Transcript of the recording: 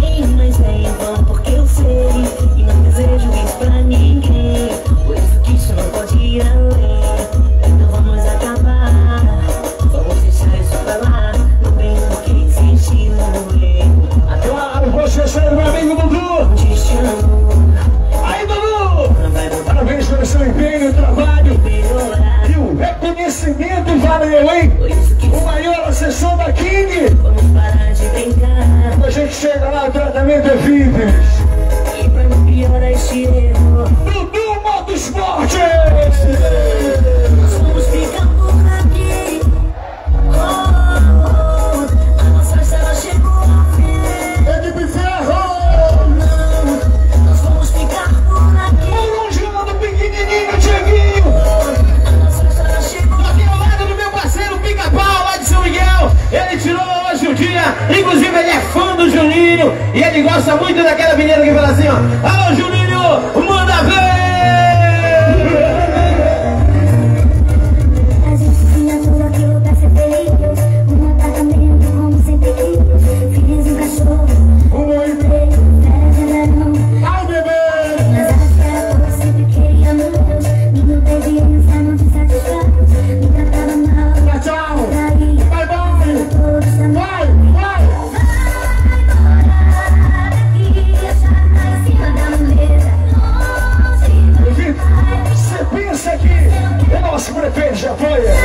ninguém, mas é em vão porque eu sei e não desejo isso pra ninguém. Por isso que isso não pode ir além. Então vamos acabar, vamos deixar isso pra lá. Não bem porque existe no erro. Claro, você sai do meu amigo Dudu. Te amo. Aí, Dudu! Parabéns pelo seu empenho e trabalho. E o reconhecimento valeu, hein? O maior assessor da King. Vamos parar de brincar. Quando a gente chega lá, o tratamento é simples. E pra não piorar este erro, Dudu Motorsport! nós vamos ficar por aqui. A nossa estrada chegou ao fim. Equipe Ferro! Não, nós vamos ficar por aqui. O longeado pequenininho, Dieguinho! A nossa estrada chegou ao Aqui ao lado do meu parceiro Pica-Pau, lá de São Miguel. Ele tirou hoje o dia, inclusive ele é fã do Juninho e ele gosta muito daquela menina que fala assim, ó. Alô, Juninho, manda ver! A gente tinha tudo aquilo pra ser feliz. Um apartamento como sempre quis. Filhos, um cachorro, um emprego, férias de verão. Ai, bebê! Mas acho que era tudo que sempre queria, meu Deus. Me obediência não te satisfaz. Me tratava mal, Tchau! traía. Bye, bye! Todos também. Vai, vai! Vai embora daqui. A chave tá em cima da mesa. Longe, Você pensa que o nosso prefeito de apoio